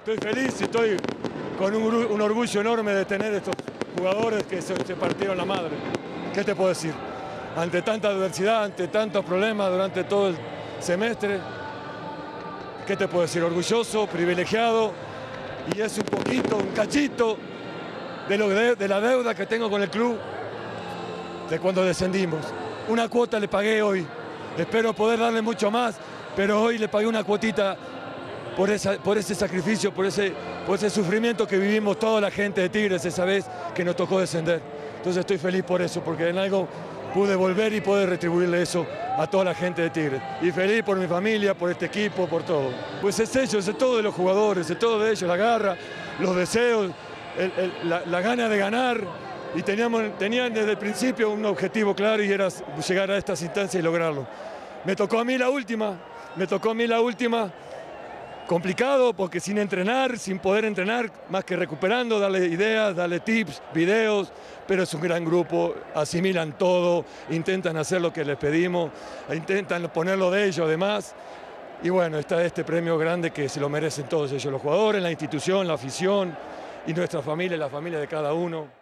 Estoy feliz y estoy con un orgullo enorme de tener estos jugadores que se partieron la madre. ¿Qué te puedo decir? Ante tanta adversidad, ante tantos problemas durante todo el semestre, ¿qué te puedo decir? Orgulloso, privilegiado, y es un poquito, un cachito de la deuda que tengo con el club de cuando descendimos. Una cuota le pagué hoy, espero poder darle mucho más, pero hoy le pagué una cuotita por ese sacrificio, por ese sufrimiento que vivimos toda la gente de Tigres esa vez que nos tocó descender. Entonces estoy feliz por eso, porque en algo pude volver y poder retribuirle eso a toda la gente de Tigres. Y feliz por mi familia, por este equipo, por todo. Pues es ellos, es todo de los jugadores, es todo de ellos, la garra, los deseos, la gana de ganar. Y tenían desde el principio un objetivo claro y era llegar a estas instancias y lograrlo. Me tocó a mí la última, complicado porque sin entrenar, sin poder entrenar, más que recuperando, darle ideas, darle tips, videos, pero es un gran grupo, asimilan todo, intentan hacer lo que les pedimos, intentan ponerlo de ellos además. Y bueno, está este premio grande que se lo merecen todos ellos, los jugadores, la institución, la afición y nuestra familia, la familia de cada uno.